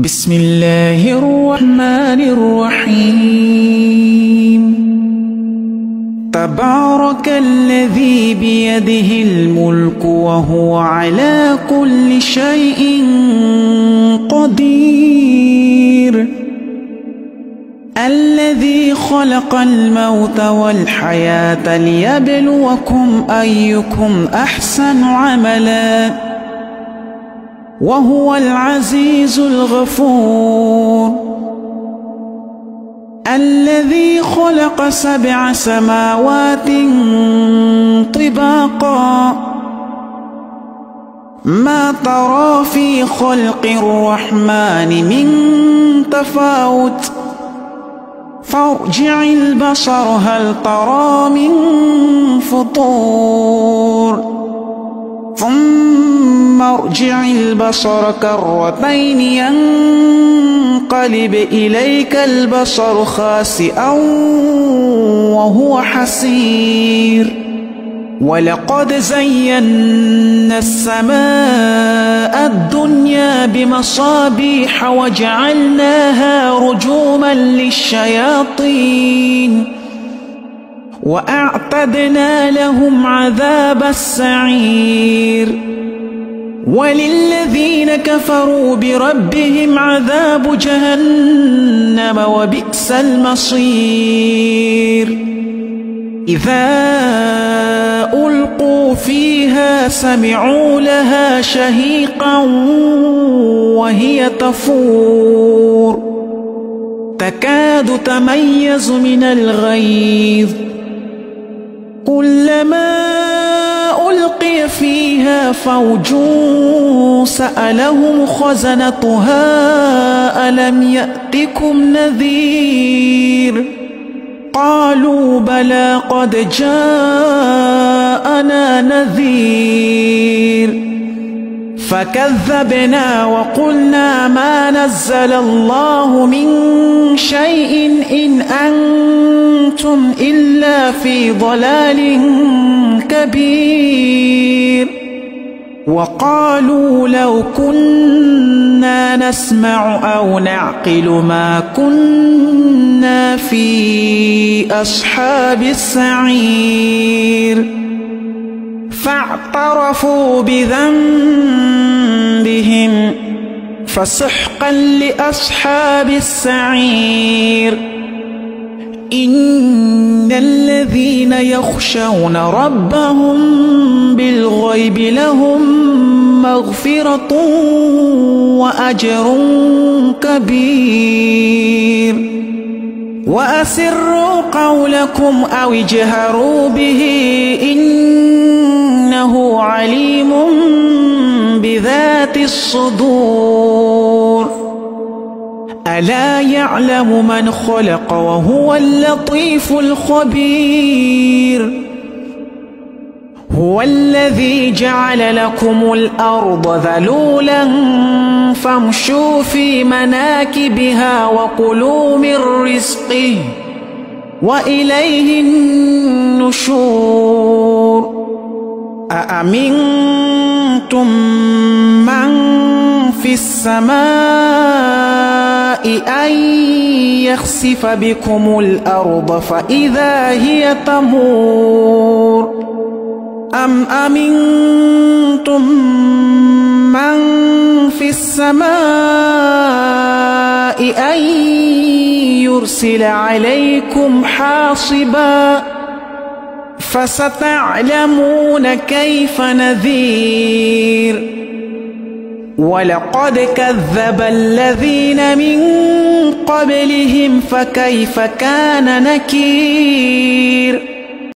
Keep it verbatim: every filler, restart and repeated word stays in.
بسم الله الرحمن الرحيم. تبارك الذي بيده الملك وهو على كل شيء قدير، الذي خلق الموت والحياة ليبلوكم أيكم أحسن عملا وهو العزيز الغفور، الذي خلق سبع سماوات طباقا ما ترى في خلق الرحمن من تفاوت فارجع البصر هل ترى من فطور ثم ارجع البصر كرتين ينقلب إليك البصر خاسئا وهو حسير، ولقد زينا السماء الدنيا بمصابيح وجعلناها رجوما للشياطين وأعتدنا لهم عذاب السعير، وللذين كفروا بربهم عذاب جهنم وبئس المصير. إذا ألقوا فيها سمعوا لها شهيقا وهي تفور تكاد تميز من الغيظ، كلما ألقي فيها فوج سألهم خزنتها ألم يأتكم نذير، قالوا بلى قد جاءنا نذير فكذبنا وقلنا ما نزل الله من شيء إن أنتم إلا في ضلال كبير، وقالوا لو كنا نسمع أو نعقل ما كنا في أصحاب السعير، فاعترفوا بذنبهم فسحقا لأصحاب السعير. إن الذين يخشون ربهم بالغيب لهم مغفرة وأجر كبير، وأسروا قولكم أو اجهروا به إنه عليم بذات الصدور، ألا يعلم من خلق وهو اللطيف الخبير. هو الذي جعل لكم الأرض ذلولا فامشوا في مناكبها وكلوا من رزقه وإليه النشور. أأمنتم من في السماء أن يخسف بكم الأرض فإذا هي تمور، أم أمنتم من في السماء أن يرسل عليكم حاصبا فستعلمون كيف نذير. ولقد كذب الذين من قبلهم فكيف كان نكير.